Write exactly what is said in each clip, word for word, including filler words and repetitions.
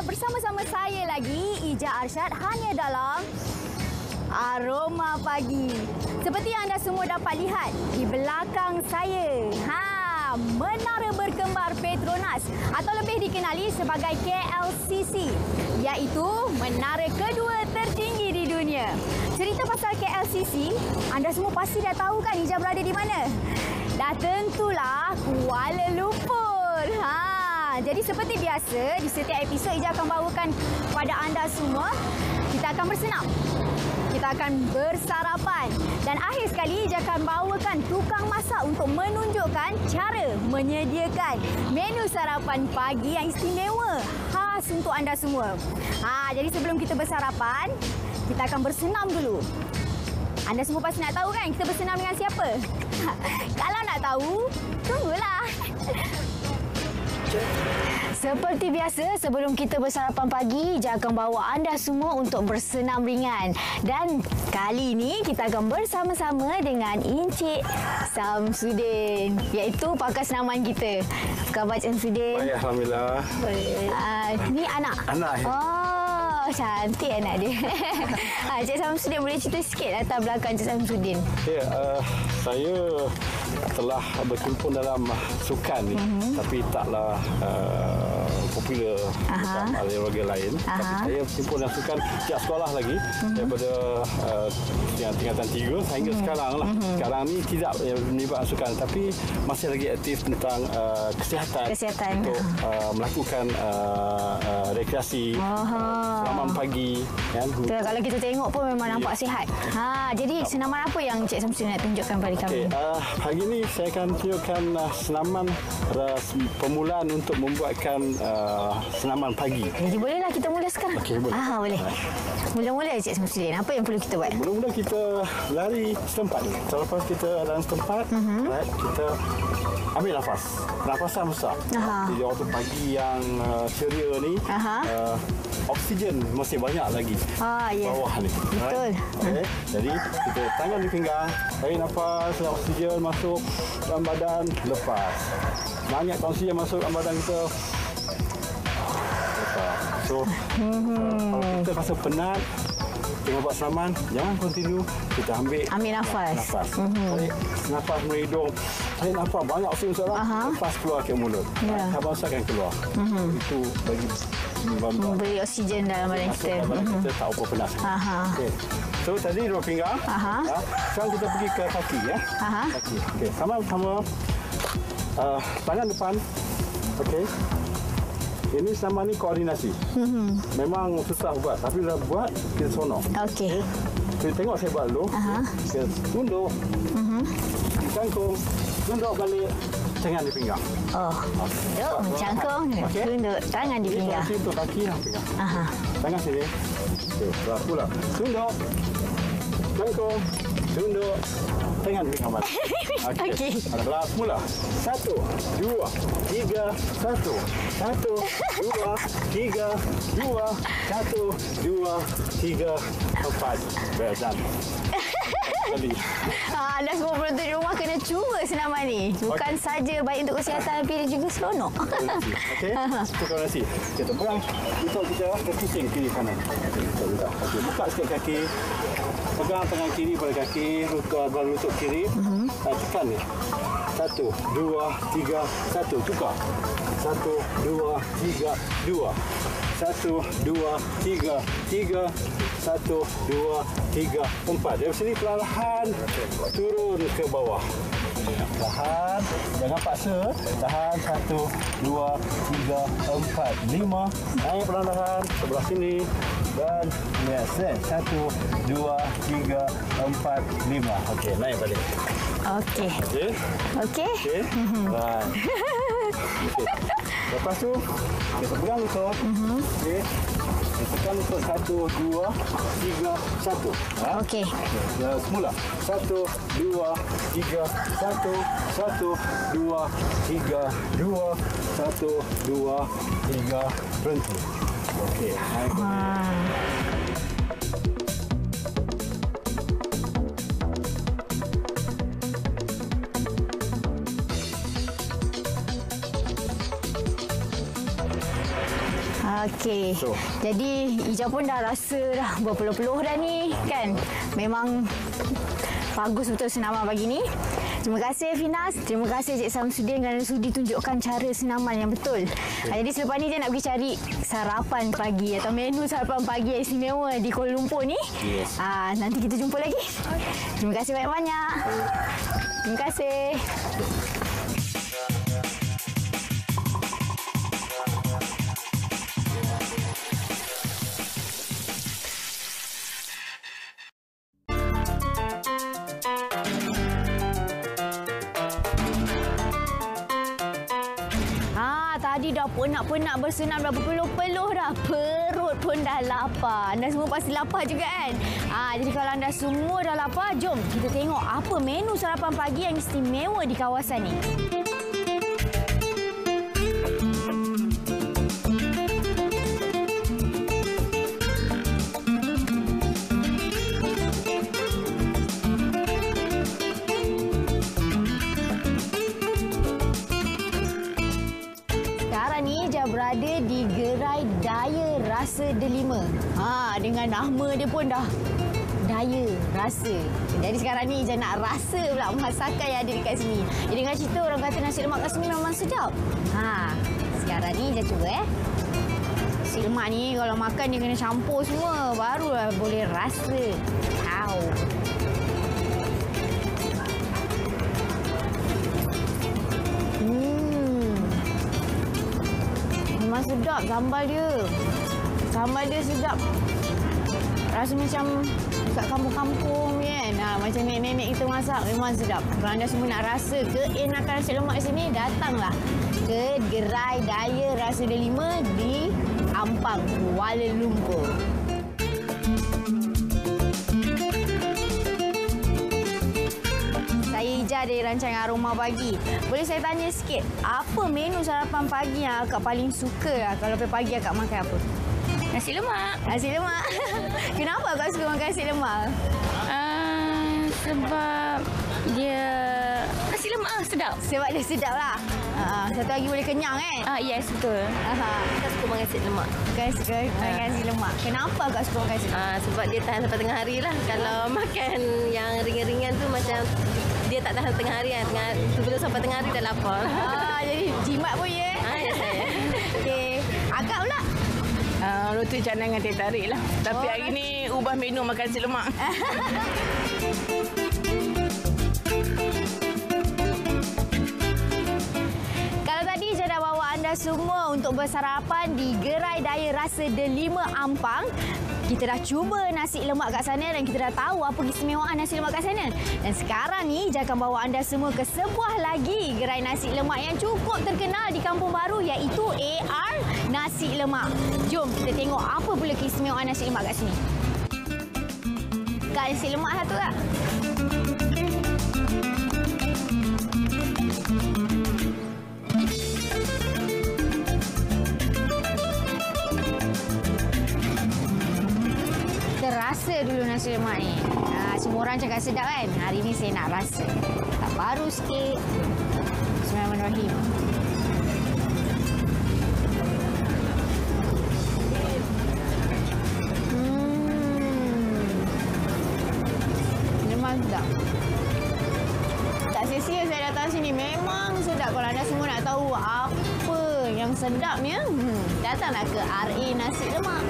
bersama-sama saya lagi, Ija Arsyad, hanya dalam Aroma Pagi. Seperti yang anda semua dapat lihat di belakang saya, ha, Menara Berkembar Petronas atau lebih dikenali sebagai K L C C, iaitu menara kedua tertinggi di dunia. Cerita pasal K L C C, anda semua pasti dah tahu kan Ija berada di mana? Dah tentulah Kuala Lumpur. Ha, jadi seperti biasa, di setiap episod Ija akan bawakan kepada anda semua, kita akan bersenam, kita akan bersarapan, dan akhir sekali Ija akan bawakan tukang masak untuk menunjukkan cara menyediakan menu sarapan pagi yang istimewa khas untuk anda semua. Ha, jadi sebelum kita bersarapan, kita akan bersenam dulu. Anda semua pasti nak tahu kan kita bersenam dengan siapa? Kalau nak tahu, tunggulah. Seperti biasa, sebelum kita bersarapan pagi, Ija akan bawa anda semua untuk bersenam ringan. Dan kali ini kita akan bersama-sama dengan Encik Samsudin, iaitu pakar senaman kita. Apa khabar Encik Samsudin? Baik, Alhamdulillah. Baik. Uh, ni anak? Anak. Oh, cantik anak dia. Encik Samsudin, boleh cerita sikit latar belakang Encik Samsudin? Ya, uh, saya telah berkecimpung dalam sukan ni, mm-hmm. tapi taklah uh, popular macam olahraga lain. Aha. Tapi saya berkecimpung dalam sukan sejak sekolah lagi, mm-hmm. daripada uh, yang tingkatan tiga sehingga mm-hmm. sekarang lah. Mm-hmm. Sekarang ni tidak melibatkan sukan, tapi masih lagi aktif tentang uh, kesihatan, kesihatan untuk uh, melakukan uh, uh, rekreasi, uh, senaman pagi. Kan? Betul, kalau kita tengok pun memang yeah. nampak sihat. Ha, jadi senaman apa yang Encik Samsudin nak tunjukkan pada kami? Okay, uh, hari ini saya akan tunjukkan uh, senaman uh, permulaan untuk membuatkan uh, senaman pagi. Jadi bolehlah kita mula sekarang? Okey, boleh. Ah, boleh. Mula-mula Encik Samsudin, apa yang perlu kita buat? Mula-mula kita lari setempat ni. Selepas kita dalam setempat, uh-huh. right, kita ambil nafas. Nafasan besar. Aha. Jadi waktu pagi yang uh, ceria ni, uh, oksigen masih banyak lagi ah, yeah. bawah ni. Betul. Right? Okay. Jadi kita tangan di pinggang, tarik nafas, oksigen masuk dalam badan, lepas. Banyak oksigen masuk dalam badan kita. Lepas. So, mm-hmm. uh, kalau kita rasa penat tengah buat senaman, jangan continue, kita ambil ambil nafas. Nafas. Mm-hmm. Tarik nafas melalui hidung. Tarik nafas banyak oksigen masuk dalam, lepas keluar ke mulut. Yeah. Habang akan keluar. Mm-hmm. Itu bagi memberi oksigen dalam badan kita. Dalam badan mm-hmm. kita tak apa penat. Okay. So tadi dua pinggang. Aha. Ya. Sekarang kita pergi ke kaki ya. Aha. Kaki. Okey. Sama-sama uh, tangan depan. Okey. Ini sama ni koordinasi. Mm-hmm. Memang susah buat, tapi bila buat kita seronok. Okey. Okay. Kita tengok saya buat dulu. Aha. Kita tunduk. Mhm. Cangkung. Tunduk balik. Tangan di pinggang. Oh. Tunduk, mencangkung. Okay. Tunduk, tangan di pinggang. Ini untuk kaki yang pinggang. Aha. Tangan sini. Okey, berat pula. Tunduk. Cangkung. Tunduk. Tangan di pinggang balik. Okey. Okay. Ada berat mula. Satu, dua, tiga, satu. Satu, dua, tiga, dua, satu, dua, tiga, empat. Berat. Kali. Ha, anda semua penonton di rumah kena cuba senaman ni. Bukan okay. saja baik untuk kesihatan, tapi juga seronok. Okey. Itu koordinasi. Kita pegang lutut kita ke pusing kiri kanan. Okey, buka sikit kaki. Pegang tangan kiri pada kaki, lutut pada lutut kiri. Uh-huh. Tekan ni. Satu, dua, tiga, satu. Tukar. Satu, dua, tiga, dua. Satu, dua, tiga, tiga. Satu, dua, tiga, empat. Dari sini perlahan turun ke bawah. Tahan, jangan paksa. Tahan, satu, dua, tiga, empat, lima. Naik perlahan-lahan sebelah sini. Dan yes, satu, dua, tiga, empat, lima. Okey, naik balik. Okey. Okey. Okey. Okey. Right. Okay. Lepas tu, kita pegang lutut. Uh-huh. Okey. Tekan lutut satu, dua, tiga, satu. Ha? Okey. Ya, semula. Satu, dua, tiga, satu, satu, dua, tiga, dua, satu, dua, tiga, berhenti. Okey. Naik. Okey. So. Jadi Ija pun dah rasa dah berpeluh-peluh dah ni kan. Memang bagus betul senaman pagi ni. Terima kasih Finas. Terima kasih Cik Samsudin kerana sudi tunjukkan cara senaman yang betul. Okay. Jadi selepas ni dia nak pergi cari sarapan pagi atau menu sarapan pagi yang istimewa di Kuala Lumpur ni. Yes. Ah, nanti kita jumpa lagi. Okay. Terima kasih banyak-banyak. Terima kasih. Tadi dah penat-penat bersenam, dah berpeluh-peluh dah. Perut pun dah lapar. Anda semua pasti lapar juga kan? Ha, jadi kalau anda semua dah lapar, jom kita tengok apa menu sarapan pagi yang istimewa di kawasan ni. Berada di Gerai Daya Rasa Delima. Ha, dengan nama dia pun dah Daya Rasa. Jadi sekarang ni Ija nak rasa pula masakan yang ada dekat sini. Jadi dengan cerita orang kata nasi lemak kat sini memang sedap. Ha, sekarang ni Ija cuba eh. Nasi lemak ni kalau makan dia kena campur semua, barulah boleh rasa. Wow. Memang sedap sambal dia. Sambal dia sedap. Rasa macam dekat kampung-kampung kan. Ha, macam nenek-nenek kita masak memang sedap. Kalau anda semua nak rasa keenakan nasi lemak di sini, datanglah ke Gerai Daya Rasa Delima di Ampang, Kuala Lumpur. Saya Ija dari rancangan Aroma Pagi. Boleh saya tanya sikit, apa menu sarapan pagi yang akak paling suka lah? Kalau pagi akak makan apa? Nasi lemak. Nasi lemak. Kenapa akak suka makan nasi lemak? Uh, sebab dia nasi lemak sedap. Sebab dia sedap lah. Uh, satu lagi boleh kenyang kan? Ah, yes, betul. Aha. Saya suka makan nasi lemak. Bukan suka makan nasi lemak. Kenapa akak suka makan nasi lemak? Ah, sebab dia tahan sampai tengah hari lah. Kalau makan yang ringan-ringan tu macam dia tak tahan tengah hari kan. Tengah, betul-betul sampai tengah hari dah lapar. Ah, jadi jimat pun ya? Ah, ya saya. Okey. Akak pula? Uh, roti canai dengan teh tarik lah. Tapi Oh, hari ni ubah menu makan nasi lemak. Kalau tadi saya dah bawa anda semua untuk bersarapan di Gerai Daya Rasa Delima Ampang. Kita dah cuba nasi lemak kat sana dan kita dah tahu apa keistimewaan nasi lemak kat sana. Dan sekarang ni, Ija akan bawa anda semua ke sebuah lagi gerai nasi lemak yang cukup terkenal di Kampung Baru iaitu A R Nasi Lemak. Jom kita tengok apa pula keistimewaan nasi lemak kat sini. Kak, nasi lemak satu tak? Rasa dulu nasi lemak ni. Ha, semua orang cakap sedap kan? Hari ni saya nak rasa. Tak baru sikit. Bismillahirrahmanirrahim. Hmm. Memang sedap. Tak sia-sia saya datang sini. Memang sedap. Kalau anda semua nak tahu apa yang sedapnya, hmm, datanglah ke R A Nasi Lemak.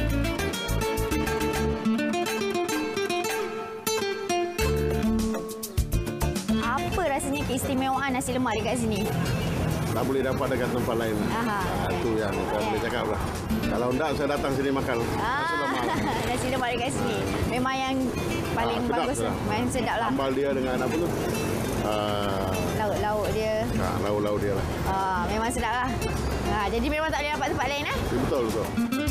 Rasanya keistimewaan nasi lemak dekat sini? Tak boleh dapat dekat tempat lain. Aha. Itu yang saya Yeah. boleh cakap lah. Kalau enggak, saya datang sini makan. Ah, Nasi lemak. nasi lemak dekat sini. Memang yang paling Ah, sedap, bagus. sedap. Main sedap lah. Sambal dia dengan apa tu? Uh, Lauk-lauk dia. nah, lauk-lauk dia lah. Ah, memang sedap lah. Ah, jadi memang tak boleh dapat tempat lain eh? Betul, betul.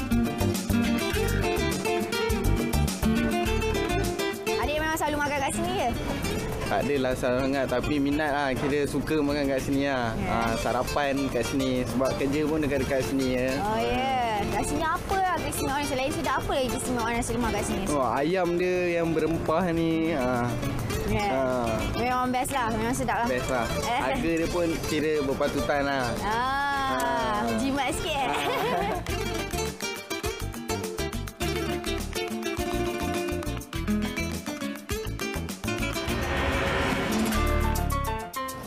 Adik memang selalu makan kat sini ke? Tak adalah sangat tapi minat lah. Kira suka makan kat sini lah. Yeah. Ha, sarapan kat sini. Sebab kerja pun dekat-dekat sini ya. Oh ya. Yeah. Kat sini apa lah keistimewaan selain sedap? Apa lagi keistimewaan nasi lemak kat sini? Oh, ayam dia yang berempah ni. Ha, Yeah. ha, Memang best lah. Memang sedap lah. best lah. Eh. Harga dia pun kira berpatutan lah. Ah, Ah. jimat sikit eh.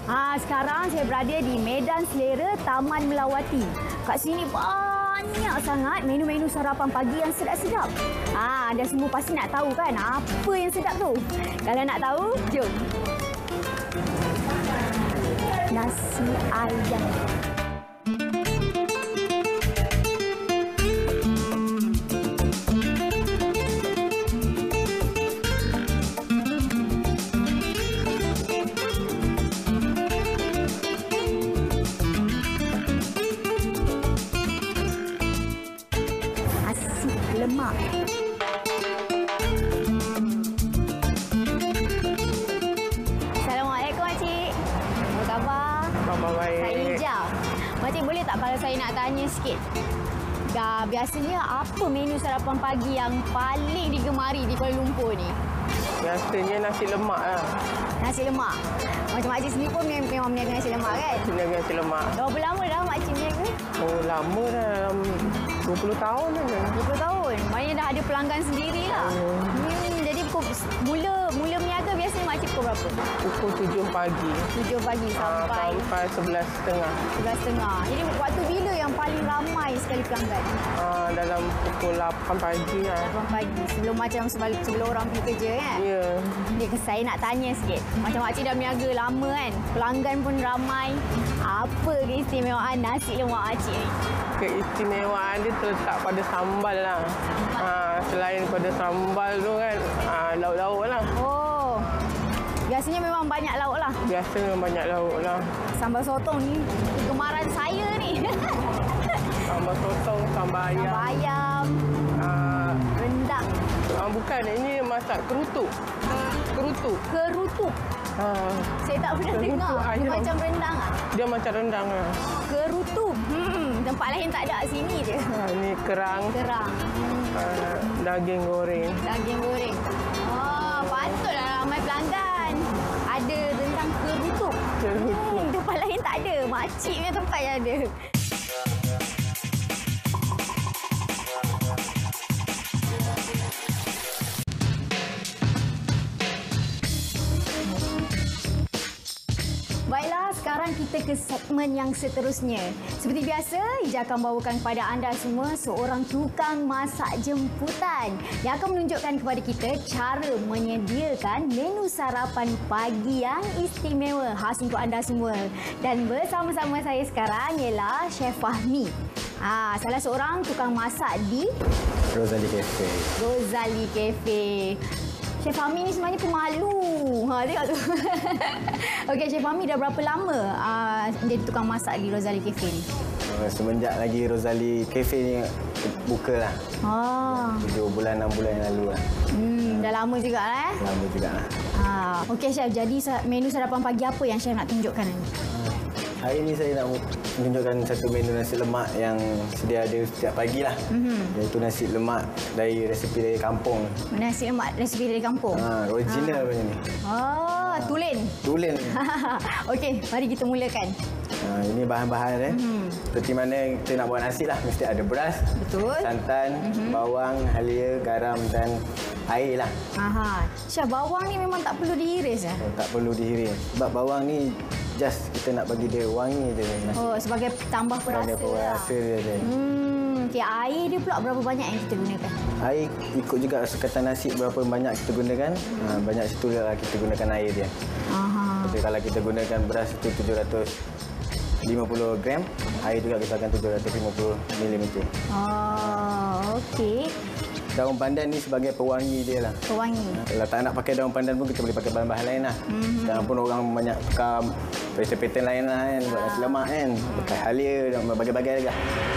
Ha, sekarang saya berada di Medan Selera Taman Melawati. Kat sini banyak sangat menu-menu sarapan pagi yang sedap-sedap. Ha, anda semua pasti nak tahu kan apa yang sedap tu? Kalau nak tahu, jom. Nasi ayam. Lemak. Assalamualaikum Makcik. Apa khabar? Khabar baik. Saya Ija. Makcik boleh tak kalau saya nak tanya sikit? Dah, biasanya apa menu sarapan pagi yang paling digemari di Kuala Lumpur ni? Biasanya nasi lemak lah. Nasi lemak. Macam makcik sendiri pun memang meniaga nasi lemak kan? Meniaga nasi lemak. Dah berapa lama dah makcik meniaga? Oh, lama dah. Dalam dua puluh tahun dah. dua puluh tahun. Maknanya dah ada pelanggan sendiri lah. Hmm, jadi pukul, mula mula meniaga biasanya makcik pukul berapa? Pukul tujuh pagi. tujuh pagi sampai Sampai sebelas setengah. sebelas setengah. Jadi waktu bila yang paling ramai sekali pelanggan? Uh, dalam pukul lapan pagi lah. lapan pagi. Sebelum macam sebelum, sebelum orang pergi kerja kan? Ya. Dia, saya nak tanya sikit. Macam makcik dah meniaga lama kan? Pelanggan pun ramai. Apa keistimewaan nasi lemak makcik ni? Keistimewaan dia terletak pada sambal lah. Ha, selain pada sambal tu kan, ha, lauk-lauk lah. Oh, biasanya memang banyak lauk lah. Biasa memang banyak lauk lah. Sambal sotong ni kegemaran saya ni. Sambal sotong, sambal ayam. Sambal ayam, Ha, rendang, ha, bukan, ini masak kerutuk. Kerutuk. kerutuk. Ha, Saya tak pernah Kerutuk dengar. Dia ayam. macam rendang ah. dia macam rendang lah. Kerutuk. Hmm, tempat lain tak ada, sini je. Ha, ini kerang, Kerang, ha, daging goreng. daging goreng. Oh, patutlah ramai pelanggan. Ada rendang kerutuk. Kerutuk. Hmm, tempat lain tak ada. Makcik punya tempat yang ada. Baiklah, sekarang kita ke segmen yang seterusnya. Seperti biasa, Ija akan bawakan kepada anda semua seorang tukang masak jemputan yang akan menunjukkan kepada kita cara menyediakan menu sarapan pagi yang istimewa khas untuk anda semua. Dan bersama-sama saya sekarang ialah Chef Fahmi. Ha, salah seorang tukang masak di Rozali Cafe. Rozali Cafe. Chef Fahmi ni sebenarnya pemalu. Ha, tengok tu. Okey, Chef Fahmi dah berapa lama uh, jadi tukang masak di Rozali Cafe ni? Semenjak lagi Rozali Cafe ni buka lah. Ah. tujuh bulan, enam bulan yang lalu lah. Hmm, dah lama juga lah eh. Lama juga lah. Ha. Okey Chef, jadi menu sarapan pagi apa yang Chef nak tunjukkan ni? Hari ini saya nak menunjukkan satu menu nasi lemak yang sedia ada setiap pagi lah. Mm-hmm. Iaitu nasi lemak dari resepi dari kampung. Nasi lemak resepi dari kampung? Ha, original ha. punya ni. Oh, tulen. Tulen. Okey, mari kita mulakan. Ha, ini bahan-bahan eh. Mm-hmm. Seperti mana kita nak buat nasi lah. Mesti ada beras, betul, santan, mm-hmm. bawang, halia, garam dan air lah. Aha. Chef, bawang ni memang tak perlu diiris ya? Oh, tak perlu diiris. Sebab bawang ni just kita nak bagi dia wangi je. Nasi. Oh, sebagai tambah perasa. Sebagai perasa lah. je. Hmm, okey, air dia pula berapa banyak yang kita gunakan? Air ikut juga sekatan nasi berapa banyak kita gunakan. Ha, banyak situ lah kita gunakan air dia. Aha. Jadi kalau kita gunakan beras itu tujuh ratus lima puluh gram, air juga kita akan tujuh ratus lima puluh mililiter. Oh, okey. Daun pandan ni sebagai pewangi dia lah. Pewangi. Ha, kalau tak nak pakai daun pandan pun kita boleh pakai bahan-bahan lain lah. Mm-hmm. Sekarang pun orang banyak tukar pattern-pattern lain lah kan. Buat nasi lemak kan. Pakai halia dan berbagai-bagai lagi.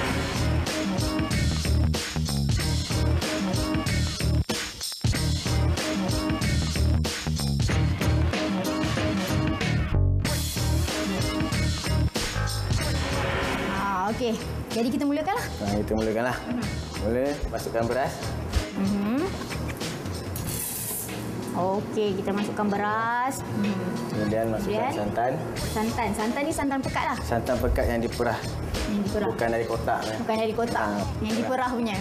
Ah, okey. Jadi kita mulakanlah. Nah, kita mulakanlah. Mm-hmm. Mula masukkan beras. Mm-hmm. Okey, kita masukkan beras. Hmm. Kemudian masukkan Kemudian, santan. Santan. Santan ni santan pekat lah. Santan pekat yang diperah. Yang diperah. Bukan dari kotak. Bukan dari kotak. Ha, yang diperah punya.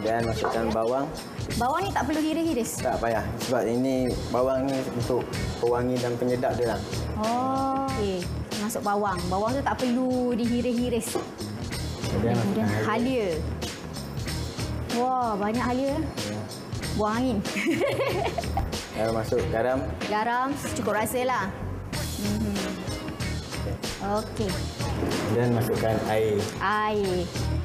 Dan masukkan bawang. Bawang ni tak perlu hiris-hiris? Tak payah. Sebab ini bawang ni untuk pewangi dan penyedap dia lah. Oh, okey. Masuk bawang. Bawang tu tak perlu dihiris-hiris. Kemudian Kemudian halia. Wah, banyak halia. Ya. Buang angin. Lalu masuk garam. Garam cukup rasa lah. Mm-hmm. Okey. Dan masukkan air. Air.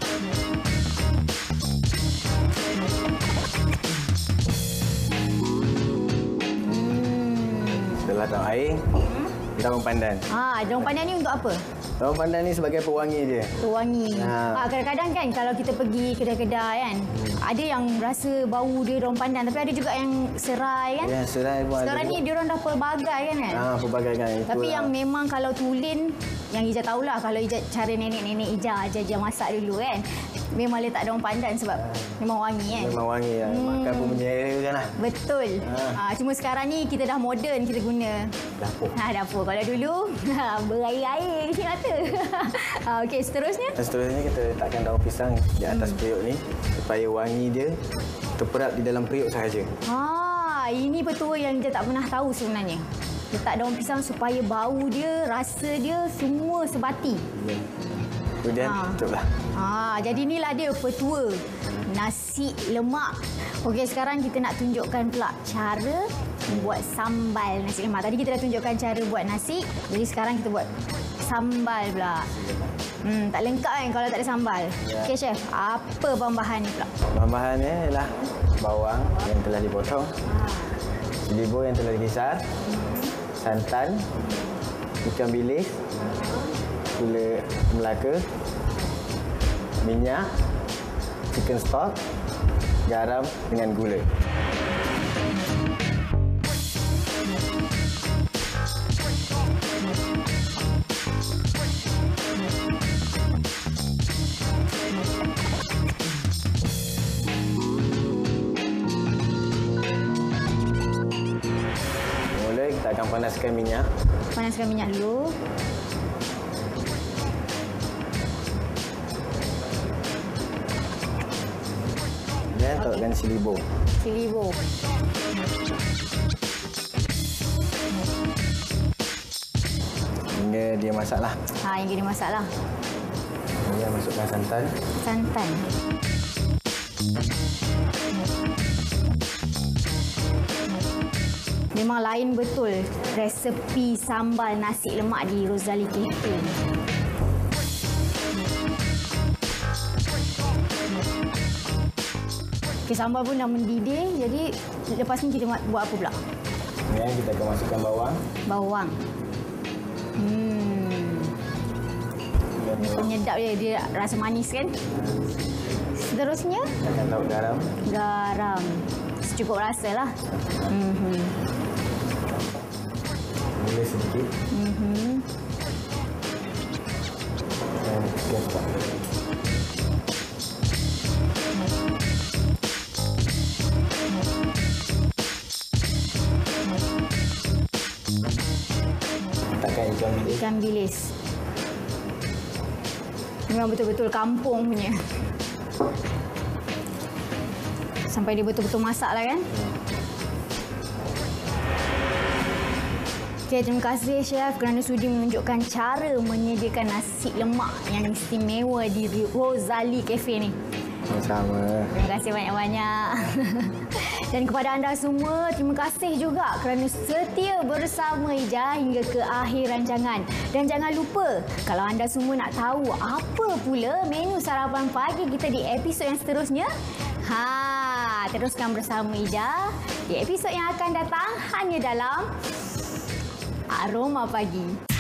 Setelah tahu air, daun pandan. Ah, daun pandan ni untuk apa? Daun pandan ni sebagai pewangi dia. Pewangi. Ha. Ah, kadang-kadang kan kalau kita pergi kedai-kedai kan, hmm. ada yang rasa bau dia daun pandan, tapi ada juga yang serai kan. Ya, serai pun Sekarang ada ni juga. dia orang dah pelbagai kan kan. Ah, pelbagai kan. Itu Tapi lah. yang memang kalau tulen, yang Ija tahulah kalau Ija cara nenek-nenek Ija ajar-ajar masak dulu kan. Memang letak daun pandan sebab memang wangi kan. Memang wangi lah. Hmm. Makan pun menyera kan lah. Betul. Ha. Ah, cuma sekarang ni kita dah moden, kita guna Dapur. Ha, dapur. Kalau dulu berair-air isi mata. Ah, okey, seterusnya. Dan seterusnya kita letakkan daun pisang di atas Hmm. periuk ni supaya wangi dia terperap di dalam periuk sahaja. Ha, ini petua yang Ija tak pernah tahu sebenarnya. Letak daun pisang supaya bau dia, rasa dia semua sebati. Ya. Kemudian Ha. tutuplah. Ha, jadi inilah dia petua nasi lemak. Okey, sekarang kita nak tunjukkan pula cara buat sambal nasi lemak. Tadi kita dah tunjukkan cara buat nasi. Jadi sekarang kita buat sambal pula. Hmm, tak lengkap kan kalau tak ada sambal. Ya. Okey, chef. Apa bahan-bahan ni pula? Bahan-bahannya ialah bawang yang telah dipotong, cili bawang yang telah dikisar, santan, ikan bilis, gula Melaka, minyak, chicken stock, garam dengan gula. Mula kita akan panaskan minyak. Panaskan minyak dulu. Dan taruhkan cili bawang. Cili bawang. Hingga dia masaklah. Ha, yang jadi masalah. Kemudian masukkan santan. Santan. Memang lain betul resepi sambal nasi lemak di Rozali Cafe. Okey, sambal pun dah mendidih. Jadi lepas ni kita buat apa pula? Kemudian kita akan masukkan bawang. Bawang. Hmm. Dan Penyedap dia, dia rasa manis kan? Seterusnya, kita akan taruh garam. garam. Secukup rasa lah. Mm-hmm. Gula sedikit. Mm-hmm. Dan chicken stock. Letakkan ikan bilis. Ikan bilis. Memang betul-betul kampung punya. Sampai dia betul-betul masak lah kan? Okay, terima kasih Chef kerana sudi menunjukkan cara menyediakan nasi lemak yang istimewa di Rozali Cafe ni. Sama. Terima kasih banyak-banyak. Dan kepada anda semua, terima kasih juga kerana setia bersama Ija hingga ke akhir rancangan. Dan jangan lupa, kalau anda semua nak tahu apa pula menu sarapan pagi kita di episod yang seterusnya, ha, teruskan bersama Ija di episod yang akan datang hanya dalam Aroma Pagi.